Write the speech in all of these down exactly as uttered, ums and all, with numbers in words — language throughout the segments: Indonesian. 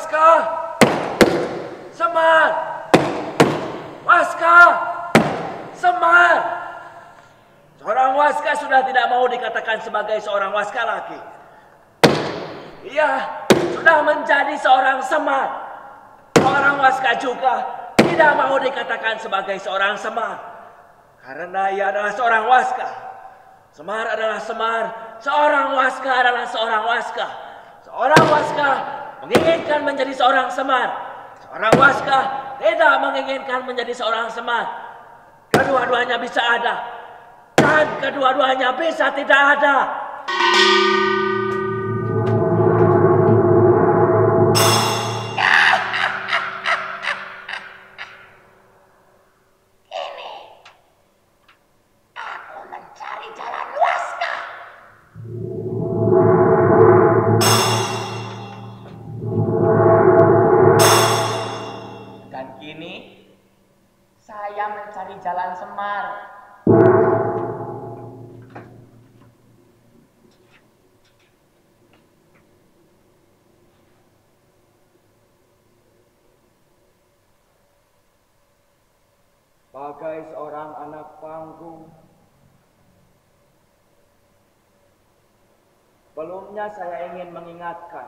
Waskah! Semar! Waskah! Semar! Seorang Waskah sudah tidak mau dikatakan sebagai seorang Waskah lagi. Ia sudah menjadi seorang Semar. Seorang Waskah juga tidak mau dikatakan sebagai seorang Semar. Karena ia adalah seorang Waskah. Semar adalah Semar. Seorang Waskah adalah seorang Waskah. Seorang Waskah menginginkan menjadi seorang Semar. Seorang Waskah tidak menginginkan menjadi seorang Semar. Kedua-duanya bisa ada. Dan kedua-duanya bisa tidak ada. Jalan Semar. Bagai seorang anak panggung, sebelumnya saya ingin mengingatkan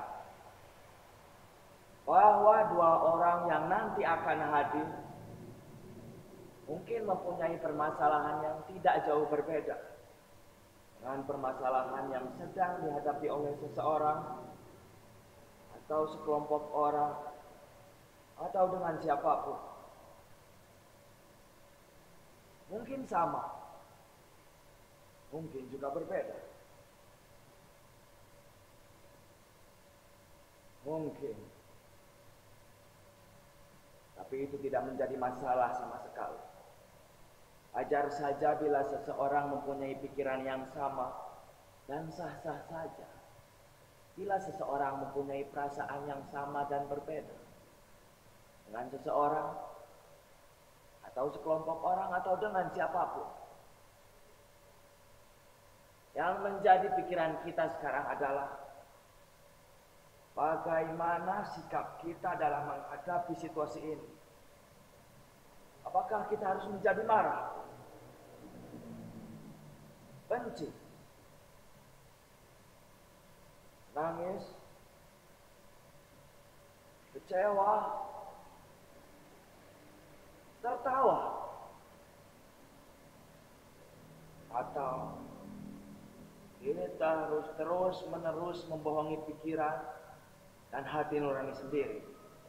bahwa dua orang yang nanti akan hadir mungkin mempunyai permasalahan yang tidak jauh berbeda dengan permasalahan yang sedang dihadapi oleh seseorang atau sekelompok orang atau dengan siapapun. Mungkin sama, mungkin juga berbeda. Mungkin, tapi itu tidak menjadi masalah sama sekali. Wajar saja bila seseorang mempunyai pikiran yang sama dan sah-sah saja bila seseorang mempunyai perasaan yang sama dan berbeda dengan seseorang atau sekelompok orang atau dengan siapapun. Yang menjadi pikiran kita sekarang adalah bagaimana sikap kita dalam menghadapi situasi ini. Apakah kita harus menjadi marah, benci, nangis, kecewa, tertawa, atau kita harus terus menerus membohongi pikiran dan hati nurani sendiri?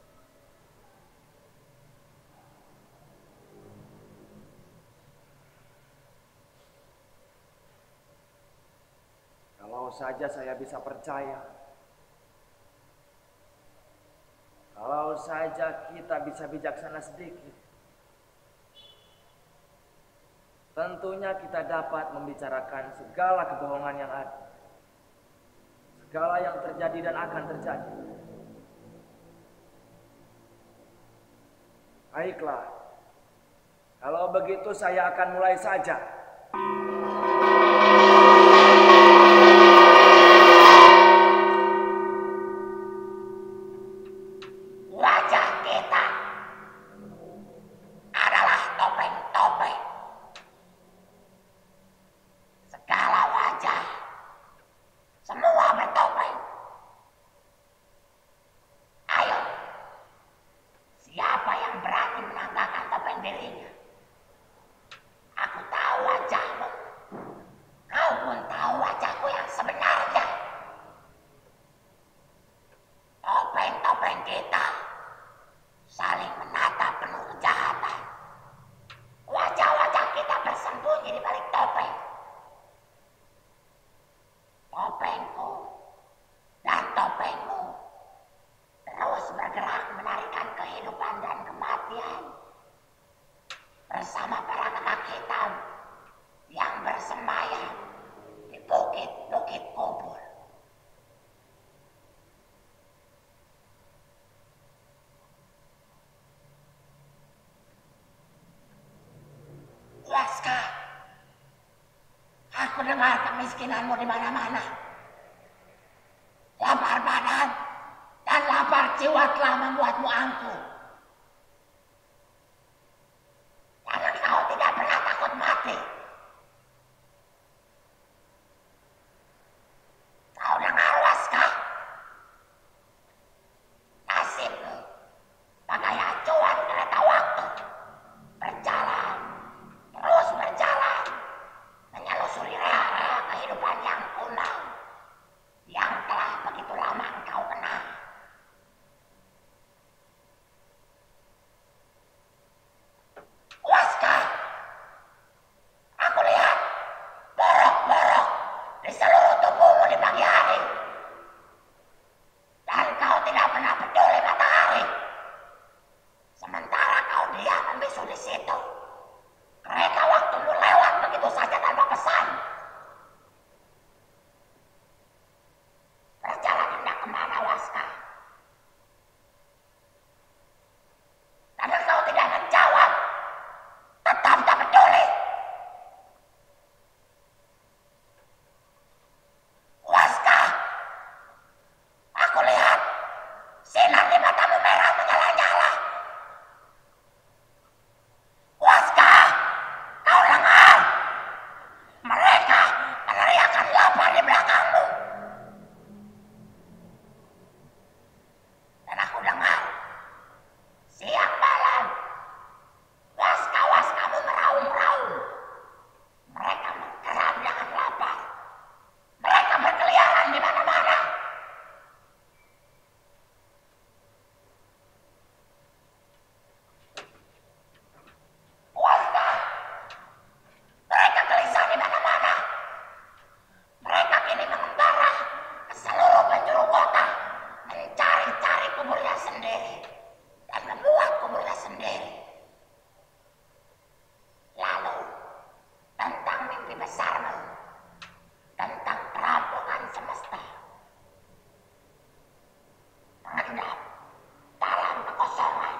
Kalau saja saya bisa percaya, kalau saja kita bisa bijaksana sedikit, tentunya kita dapat membicarakan segala kebohongan yang ada, segala yang terjadi dan akan terjadi. Baiklah, kalau begitu saya akan mulai saja. Mendengar kemiskinanmu di mana-mana, lapar badan dan lapar jiwa telah membuatmu angkuh. Dan engkau tidak pernah takut mati. Kau dengar Waskah? Nasibmu bagai acuan kereta waktu. Berjalan, terus berjalan, menyelusuri rea-rea kehidupan yang kuno, yang telah begitu lama engkau kenal. Waskah, aku lihat borok-borok di seluruh tubuhmu di pagi hari. Dan kau tidak pernah peduli matahari. Sementara kau diam membisu di situ. Kereta waktumu lewat begitu saja tanpa pesan. Berjalan hendak kemana, Waskah? Dan engkau tidak menjawab. Tetap tak peduli. Waskah, aku lihat sinar di matamu merah menyala-nyala. Waskah, kau dengar? Mereka meneriakkan lapar di belakangmu. Dan aku dengar siang malam Waskah-waskahmu meraung-raung. Mereka menggeram dengan lapar. Mereka berkeliaran di mana-mana. Waskah, mereka gelisah di mana-mana. Mereka kini mengembara ke seluruh penjuru kota, mencari-cari kuburnya sendiri dan membuat kuburnya sendiri. Lalu, tentang mimpi besarmu, tentang perampokan semesta, mengendap dalam kekosongan.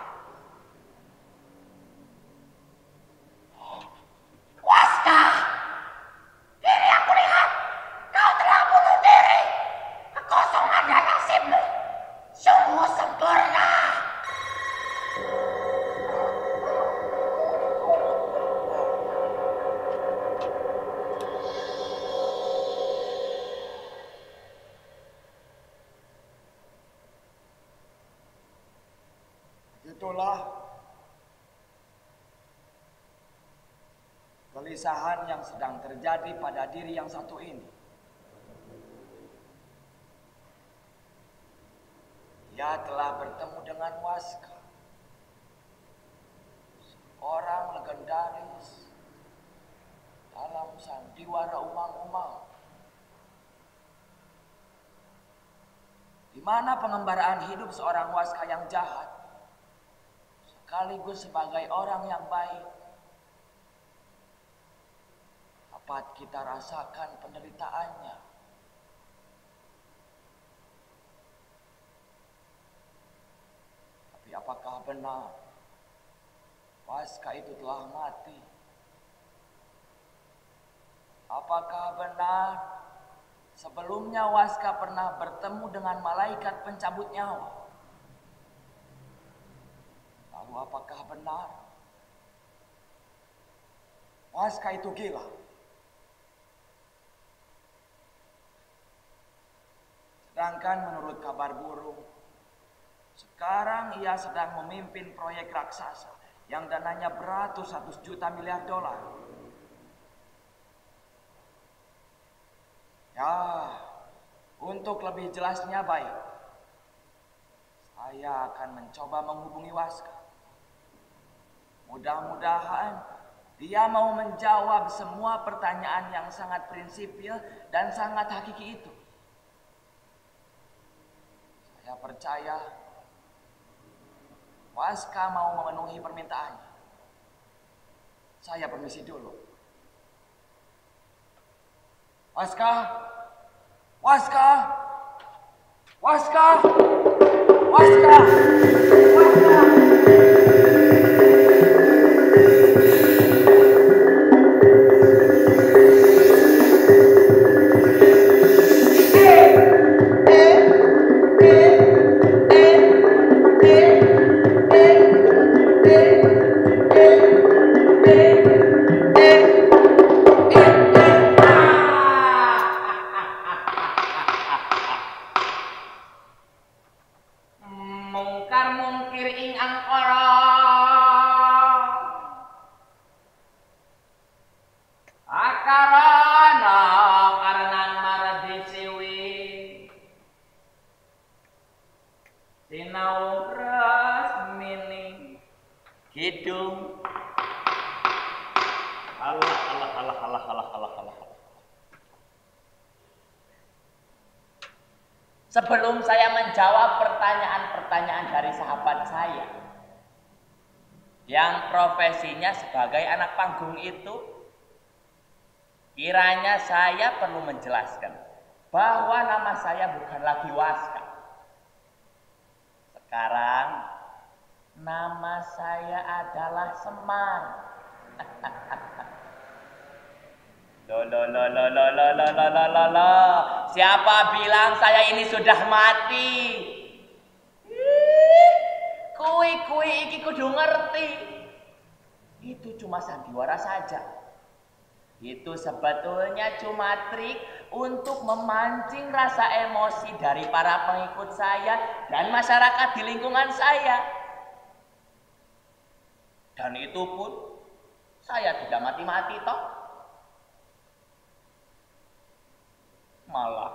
Waskah, ini aku lihat kau telah bunuh diri. Kekosongan dan nasibmu sungguh sempurna. Itulah kegelisahan yang sedang terjadi pada diri yang satu ini. Ia telah bertemu dengan Waskah, seorang legendaris dalam sandiwara umang-umang, di mana pengembaraan hidup seorang Waskah yang jahat sekaligus sebagai orang yang baik dapat kita rasakan penderitaannya. Tapi apakah benar Waskah itu telah mati? Apakah benar sebelumnya Waskah pernah bertemu dengan malaikat pencabut nyawa? Lalu apakah benar Waskah itu gila? Sedangkan menurut kabar burung, sekarang ia sedang memimpin proyek raksasa yang dananya beratus-ratus juta miliar dolar. Ya, untuk lebih jelasnya baik, saya akan mencoba menghubungi Waskah. Mudah-mudahan dia mau menjawab semua pertanyaan yang sangat prinsipil dan sangat hakiki itu. Saya percaya Waskah mau memenuhi permintaannya. Saya permisi dulu. Waskah, Waskah, Waskah, Waskah, Waskah. sebelum saya menjawab pertanyaan-pertanyaan dari sahabat saya yang profesinya sebagai anak panggung itu, kiranya saya perlu menjelaskan bahwa nama saya bukan lagi Waska. Sekarang nama saya adalah Semar. Lo lo lo lo lo lo lo lo lo lo lo. Siapa bilang saya ini sudah mati? Kui kui iki kudu ngerti. Itu cuma sandiwara saja. Itu sebetulnya cuma trik untuk memancing rasa emosi dari para pengikut saya dan masyarakat di lingkungan saya. Dan itu pun saya tidak mati-mati toh. Malah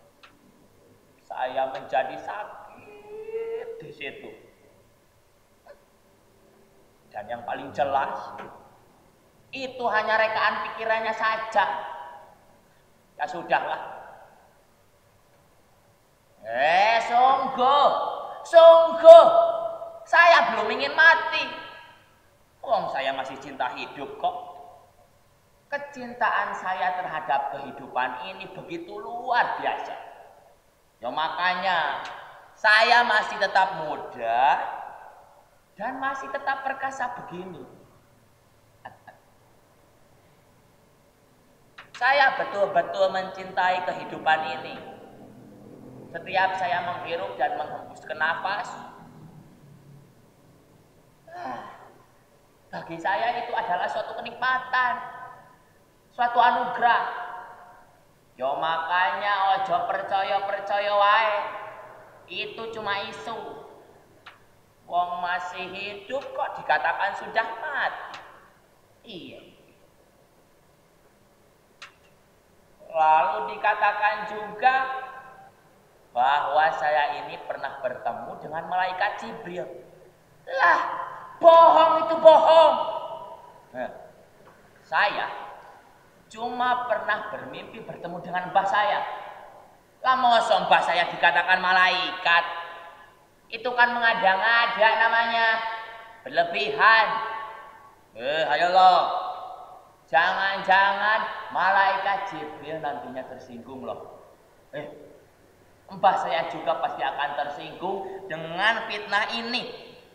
saya menjadi sakit di situ. Dan yang paling jelas, itu hanya rekaan pikirannya saja. Ya sudahlah. Eh, sungguh, sungguh, saya belum ingin mati. Wong saya masih cinta hidup kok. Kecintaan saya terhadap kehidupan ini begitu luar biasa. Ya makanya saya masih tetap muda dan masih tetap perkasa begini. Saya betul-betul mencintai kehidupan ini. Setiap saya menghirup dan menghembuskan nafas, bagi saya itu adalah suatu kenikmatan, suatu anugerah. Yo makanya ojo percaya-percaya wae. Itu cuma isu. Wong masih hidup kok dikatakan sudah mati. Iya. Lalu dikatakan juga bahwa saya ini pernah bertemu dengan malaikat Jibril. Lah, bohong itu bohong. Nah, saya cuma pernah bermimpi bertemu dengan mbah saya. Lah mosok mbah saya dikatakan malaikat. Itu kan mengada-ngada namanya. Berlebihan. Eh, ayo loh. Jangan-jangan malaikat Jibril nantinya tersinggung loh. Eh, mbah saya juga pasti akan tersinggung dengan fitnah ini.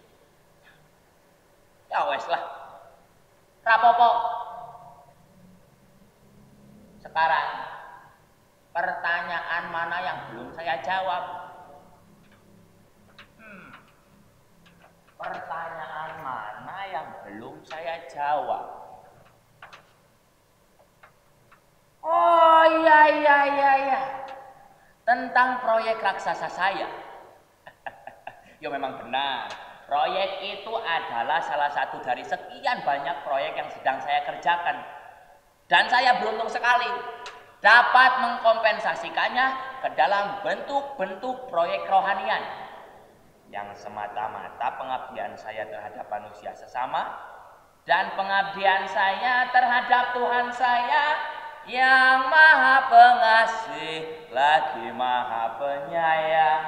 Ya wes lah. Rapopo. Sekarang, pertanyaan mana yang belum saya jawab? Hmm. Pertanyaan mana yang belum saya jawab? Oh iya iya iya iya. Tentang proyek raksasa saya. Ya memang benar. Proyek itu adalah salah satu dari sekian banyak proyek yang sedang saya kerjakan. Dan saya beruntung sekali dapat mengkompensasikannya ke dalam bentuk-bentuk proyek kerohanian yang semata-mata pengabdian saya terhadap manusia sesama dan pengabdian saya terhadap Tuhan saya yang maha pengasih lagi maha penyayang.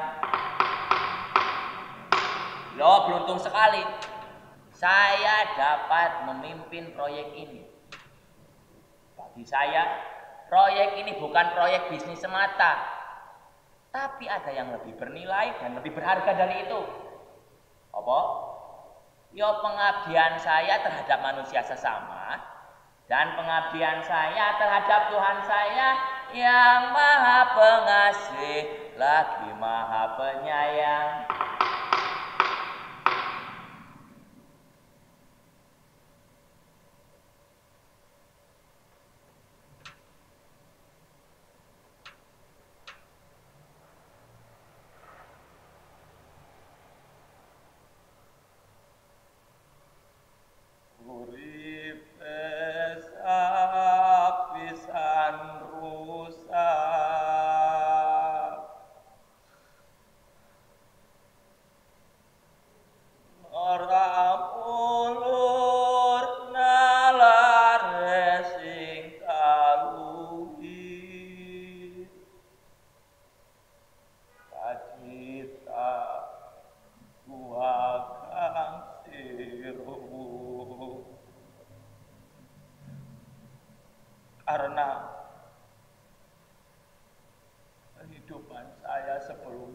Loh, beruntung sekali saya dapat memimpin proyek ini. Bagi saya, proyek ini bukan proyek bisnis semata, tapi ada yang lebih bernilai dan lebih berharga dari itu. Apa? Yo pengabdian saya terhadap manusia sesama dan pengabdian saya terhadap Tuhan saya yang maha pengasih lagi maha penyayang.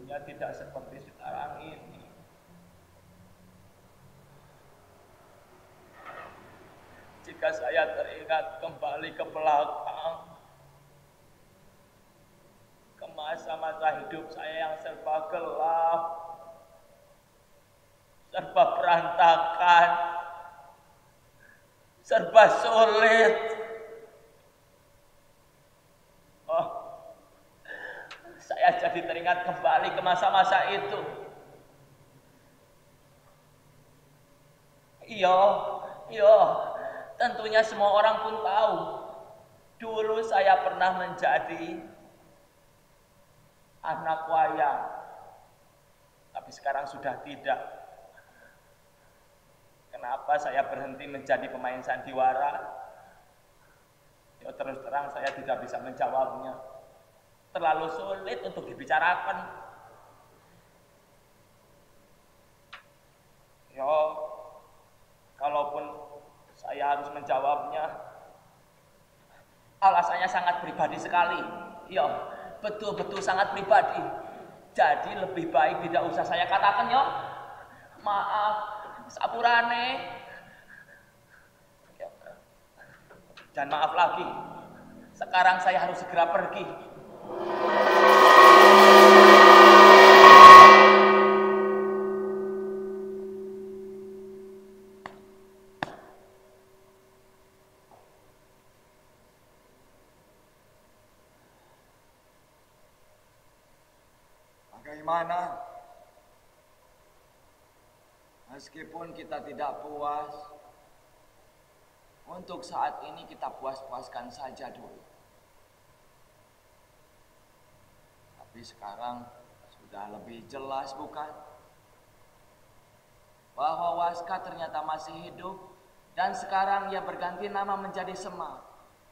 dulunya tidak seperti sekarang ini. Jika saya teringat kembali ke belakang, ke masa-masa hidup saya yang serba gelap, serba berantakan, serba sulit. Oh, saya jadi teringat kembali ke masa-masa itu. Iya, iya, tentunya semua orang pun tahu. Dulu saya pernah menjadi anak wayang, tapi sekarang sudah tidak. Kenapa saya berhenti menjadi pemain sandiwara? Ya terus terang saya tidak bisa menjawabnya. Terlalu sulit untuk dibicarakan. Ya, kalaupun saya harus menjawabnya, alasannya sangat pribadi sekali. Ya, betul-betul sangat pribadi. Jadi lebih baik tidak usah saya katakan ya. Maaf, sapurane. Dan maaf lagi, sekarang saya harus segera pergi. Bagaimana? Meskipun kita tidak puas, untuk saat ini kita puas-puaskan saja dulu. Tapi sekarang sudah lebih jelas bukan? Bahwa Waska ternyata masih hidup dan sekarang ia berganti nama menjadi Semar.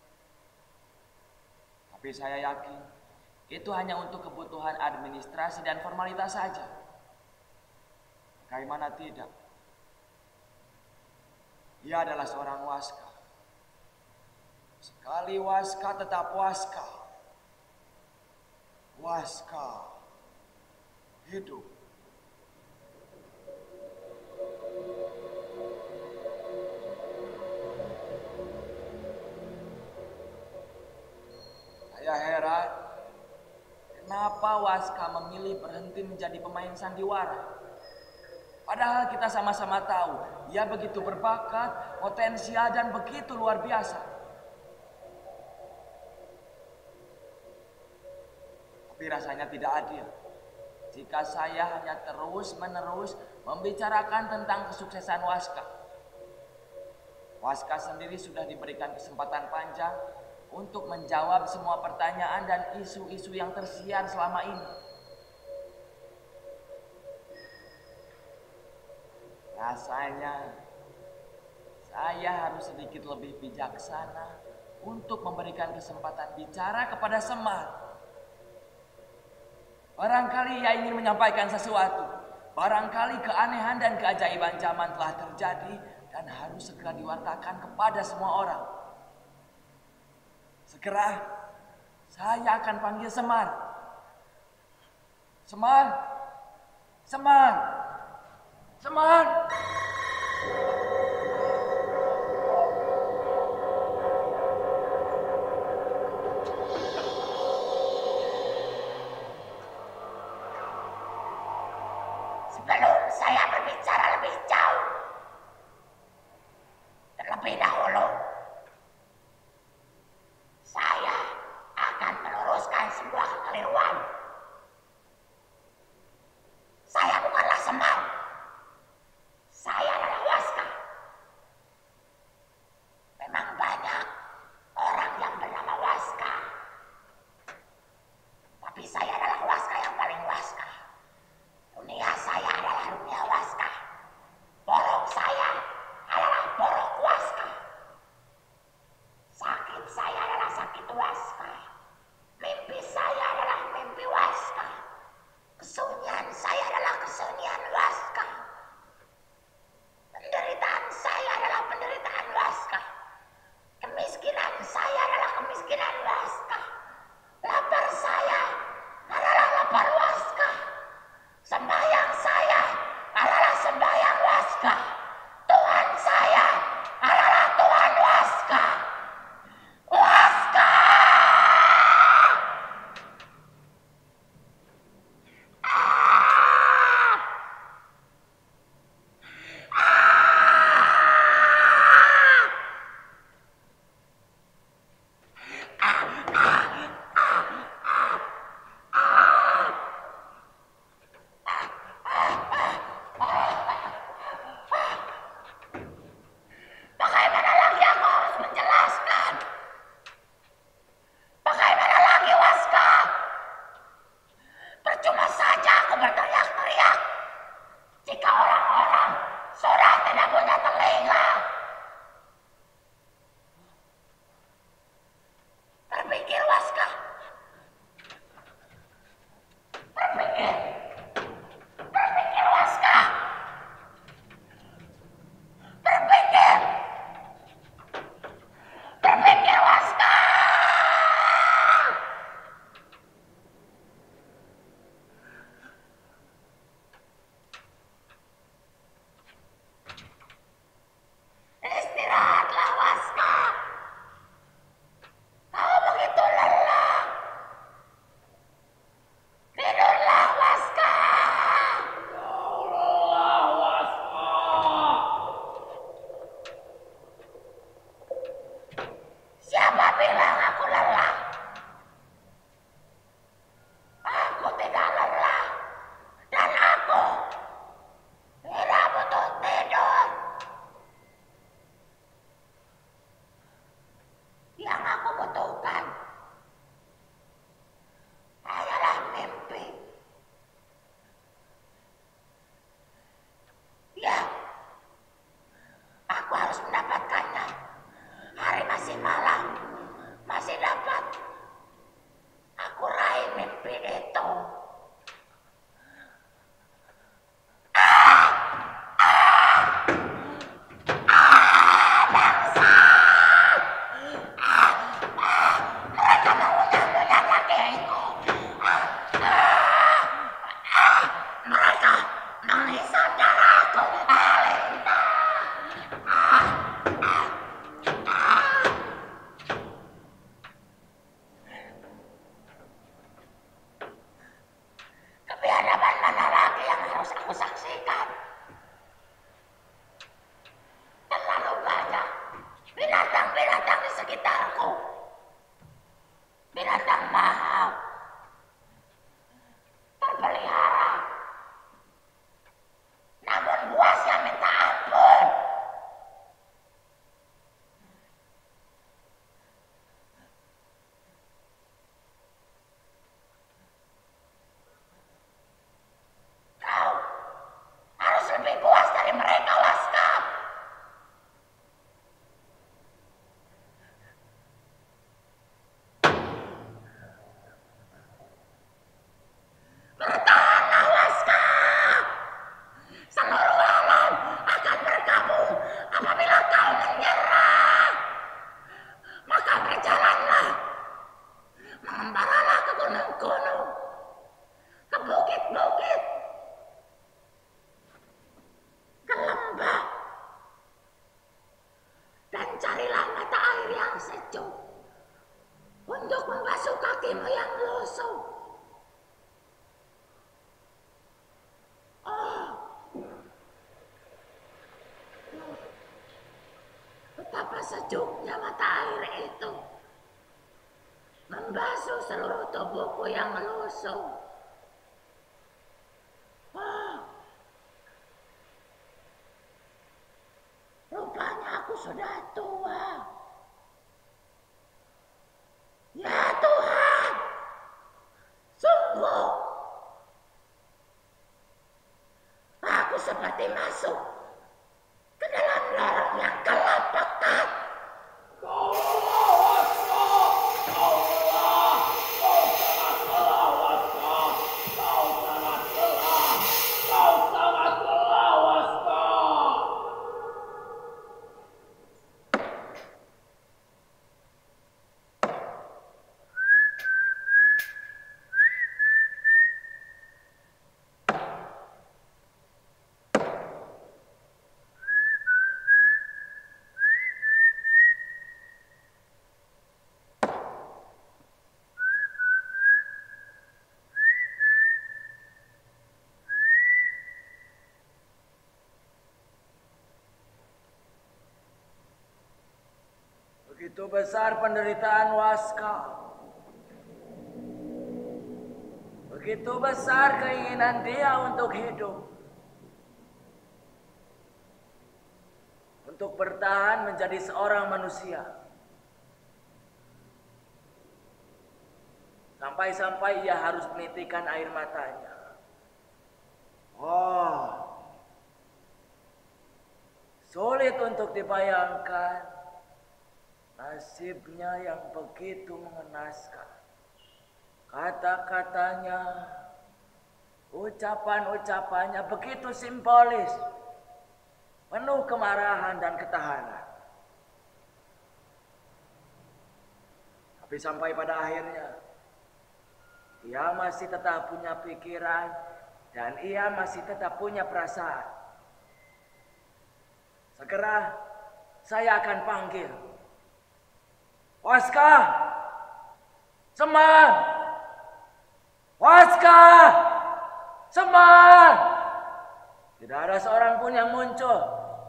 Tapi saya yakin itu hanya untuk kebutuhan administrasi dan formalitas saja. Bagaimana tidak? Ia adalah seorang Waska. Sekali Waska tetap Waska. Waska hidup. Saya heran, kenapa Waska memilih berhenti menjadi pemain sandiwara? Padahal kita sama-sama tahu, ia begitu berbakat, potensial, dan begitu luar biasa. Tapi rasanya tidak adil jika saya hanya terus-menerus membicarakan tentang kesuksesan Waska. Waska sendiri sudah diberikan kesempatan panjang untuk menjawab semua pertanyaan dan isu-isu yang tersiar selama ini. Rasanya saya harus sedikit lebih bijaksana untuk memberikan kesempatan bicara kepada Semar. Barangkali ia ingin menyampaikan sesuatu. Barangkali keanehan dan keajaiban zaman telah terjadi dan harus segera diwartakan kepada semua orang. Segera saya akan panggil Semar. Semar, Semar, Semar. Sebelum saya berbicara lebih jauh, terlebih dahulu, saya akan meluruskan sebuah kekeliruan. Saya bukanlah Semar. Saya adalah Waska. Memang banyak orang yang bernama Waska. Tapi saya adalah Waska yang paling Waska. Dunia saya adalah dunia Waska. Borok saya adalah borok Waska. Sakit saya adalah sakit Waska. Mimpi saya adalah mimpi Waska. sembaralah ke gunung-gunung, ke bukit-bukit, ke lembah, dan carilah mata air yang sejuk untuk membasuh kakimu yang lusuh. Oh, betapa sejuknya mata air itu membasuh seluruh tubuhku yang lusuh. Oh, rupanya aku sudah tua. Ya Tuhan, sungguh aku seperti masuk ke dalam lorong yang gelap pekat. Begitu besar penderitaan Waska. Begitu besar keinginan dia untuk hidup. Untuk bertahan menjadi seorang manusia. Sampai-sampai ia harus menitikan air matanya. Oh, sulit untuk dibayangkan. Nasibnya yang begitu mengenaskan. Kata-katanya, ucapan-ucapannya begitu simbolis. Penuh kemarahan dan ketahanan. Tapi sampai pada akhirnya, ia masih tetap punya pikiran dan ia masih tetap punya perasaan. Segera saya akan panggil. Waska, Semar, Waska, Semar. Tidak ada seorang pun yang muncul.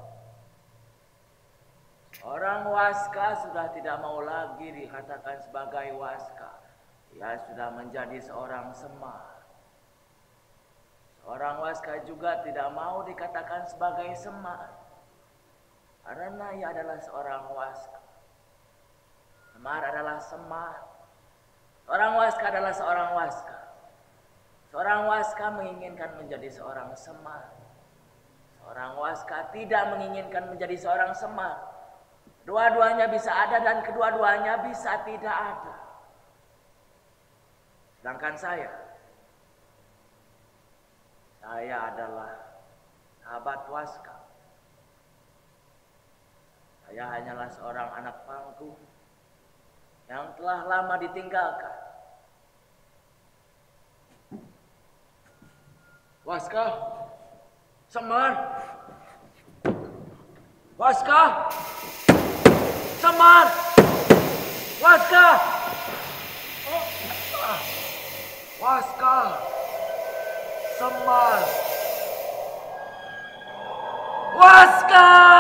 Orang Waska sudah tidak mau lagi dikatakan sebagai Waska. Ia sudah menjadi seorang Semar. Seorang Waska juga tidak mau dikatakan sebagai Semar. Karena ia adalah seorang Waska. Semar adalah Semar. Seorang Waska adalah seorang Waska. Seorang Waska menginginkan menjadi seorang Semar. Seorang Waska tidak menginginkan menjadi seorang Semar. Dua-duanya bisa ada dan kedua-duanya bisa tidak ada. Sedangkan saya, saya adalah sahabat Waska. Saya hanyalah seorang anak panggung yang telah lama ditinggalkan. Waska, Semar, Waska, Semar, Waska, Waska, Semar, Waska.